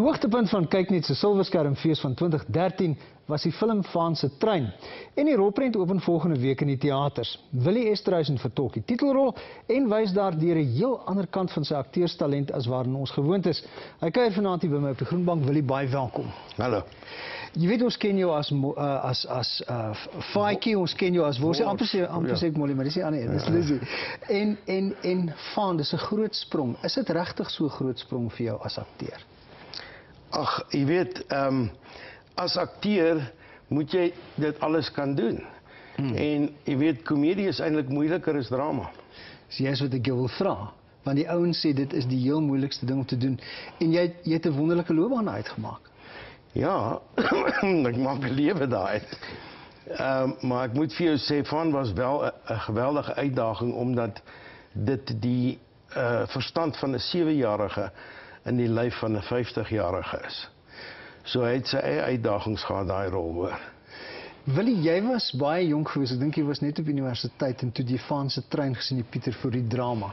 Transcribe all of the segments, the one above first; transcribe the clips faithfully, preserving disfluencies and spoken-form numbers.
hoogtepunt van Kyknet se Silverskermfees van twintig dertien was die film Vaan se Trein. En die rolprent open volgende week in die teaters. Willie Esterhuizen vertolk die titelrol en wys daardeur 'n heel ander kant van sy akteurstalent as waarin ons gewoond is. Hy kuier vanaand hier by my op die Groenbank. Willie, baie welkom. Hallo. Jy weet ons ken jou as uh, as as uh, Faitjie, ons ken jou as Wors. Amper sê amper sê ek Molly, maar dis nie aan nie, dis Lizzie. En en en Vaan, dis 'n groot sprong. Is dit regtig so 'n groot sprong vir jou as akteur? Ag, jy weet, ehm um, as akteur moet jy dit alles kan doen. Hmm. En jy weet, komedie is eintlik moeiliker as drama. So jy is wat ek jou wil vra, want die ouens sê dit is die heel moeilikste ding om te doen. En jy jy het 'n wonderlike loopbaan uitgemaak. Ja, ek maak 'n lewe daai. Ehm um, maar ek moet vir jou sê, Vaan was wel 'n geweldige uitdaging omdat dit die uh, verstand van 'n sewe-jarige in die lyf van 'n vyftig-jarige is. So hy het sy eie uitdagings gehad, daai rol, hoor. Willie, jy was baie jonk geweest, ek dink jy was net op universiteit en toe die Vaan se Trein gesien, die Pieter Fourie drama.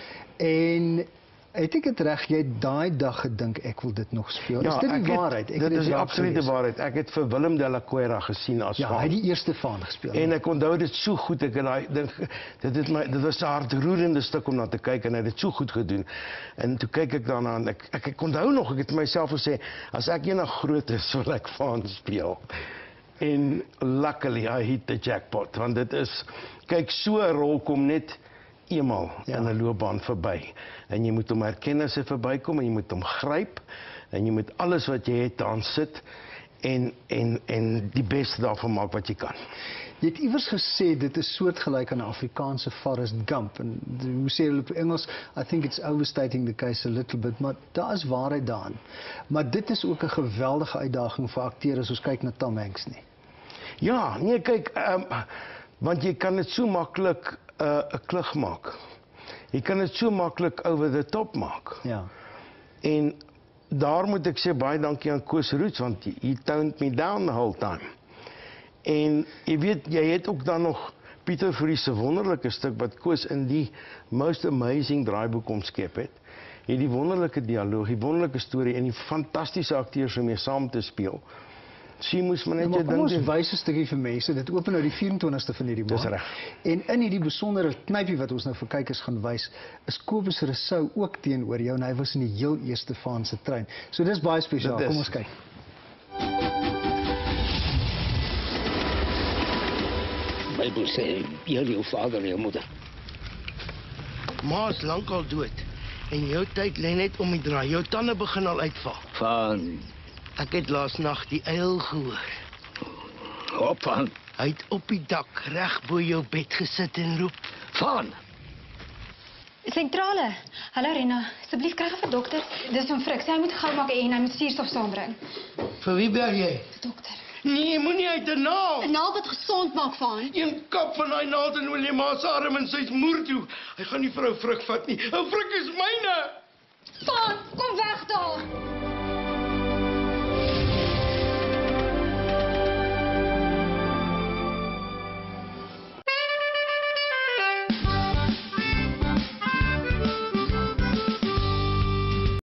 En het ek dit reg, jy het daai dag gedink ek wil dit nog speel. Ja, is dit die het, waarheid? Ek dit is die raak absolute gelees. waarheid. Ek het vir Willem de la Cuera gesien as Ja, Vaan. hy het die eerste Vaan gespeel. En ek onthou dit so goed, ek het daai ding, dit het my, dit was 'n hartroerende stuk om na te kyk en hy het dit so goed gedoen. En toe kyk ek daarna en ek ek, ek onthou nog, ek het myself gesê, as ek eendag groot is, sal ek Vaan speel. En luckily I hit the jackpot, want dit is, kyk, so 'n rol kom net eenmaal ja. in 'n loopbaan verby. En jy moet hom herken as hy verbykom en jy moet hom gryp en jy moet alles wat jy het aan sit en en en die beste daarvan maak wat jy kan. Jy het iewers gesê dit is soortgelyk aan 'n Afrikaanse Forrest Gump en hoe sê hulle op Engels, I think it's overstating the case a little bit, maar daar is waarheid daarin. Maar dit is ook 'n geweldige uitdaging vir akteurs as ons kyk na Tom Hanks nie. Ja, nee, kyk, um, want jy kan dit so maklik 'n uh, klug maak. Jy kan dit so maklik over the top maak. Ja. En daar moet ek sê baie dankie aan Koos Roots, want he toned me down the whole time. En jy weet, jy het ook dan nog Pieter Fourie se wonderlike stuk wat Koos in die most amazing draaiboek omskep het. Jy het die wonderlike dialoog, die wonderlike storie en die fantastiese akteurs om mee saam te speel. So jy moes maar net Ja, maar jou kom ding ons doen. wys 'n stukkie vir mense. Dit open nou die vyf en twintigste van hierdie maand. Dis reg. En in hierdie besondere knypie wat ons nou vir kykers gaan wys, is Kobus Rousseau ook teenoor jou en hy was in die heel eerste Vaan se Trein. So dis baie spesiaal. Kom ons kyk. Bybel sê, eer jou vader en jou moeder. Ma is lankal dood en jou tyd lê net om die draai. Jou tande begin al uitval. Van, Ek het laas nag die uil gehoor. hop van, Hy het op die dak reg bo jou bed gesit en roep. van. Sentrale. Hallo Rena, asseblief kry gou vir dokter. Dis van Frik. Sy moet gou maak en hy moet suurstof saambring. Vir wie bel jy? Dokter. Nee, moenie uit 'n naald. 'n Naald wat gesond maak van. Een kap van daai naald en wil jy ma se arm en sy's moer toe. Hy gaan nie vir ou Frik vat nie. Ou Frik is myne. Van, kom weg daar.